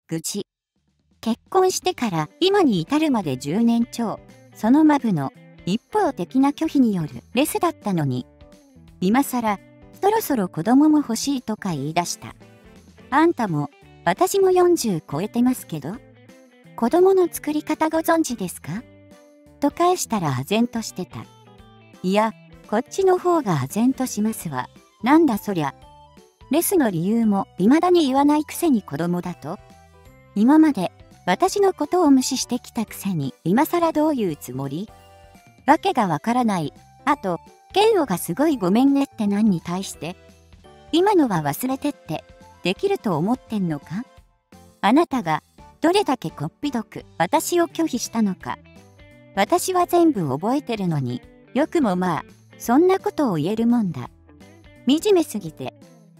愚痴。結婚してから今に至るまで10年超、そのマブの一方的な拒否によるレスだったのに、今更、そろそろ子供も欲しいとか言い出した。あんたも、私も40超えてますけど、子供の作り方ご存知ですか？と返したら唖然としてた。いや、こっちの方が唖然としますわ。なんだそりゃ。レスの理由も未だに言わないくせに子供だと？今まで私のことを無視してきたくせに今更どういうつもり？わけがわからない。あと、ケンオがすごいごめんねって何に対して？今のは忘れてってできると思ってんのか？あなたがどれだけこっぴどく私を拒否したのか。私は全部覚えてるのに、よくもまあ、そんなことを言えるもんだ。惨めすぎて、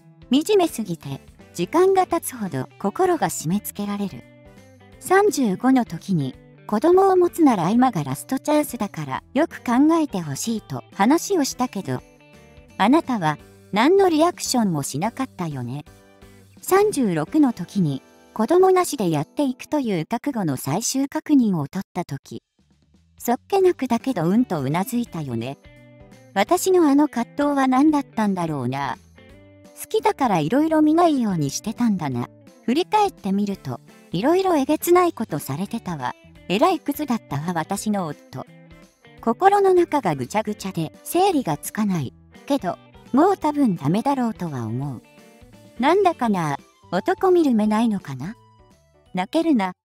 時間が経つほど心が締め付けられる。35の時に、子供を持つなら今がラストチャンスだからよく考えてほしいと話をしたけど、あなたは何のリアクションもしなかったよね。36の時に子供なしでやっていくという覚悟の最終確認を取った時、そっけなくだけどうんとうなずいたよね。私のあの葛藤は何だったんだろうな。好きだから色々見ないようにしてたんだな。振り返ってみると、色々えげつないことされてたわ。えらいクズだったわ私の夫。心の中がぐちゃぐちゃで整理がつかない。けど、もう多分ダメだろうとは思う。なんだかな、男見る目ないのかな？泣けるな。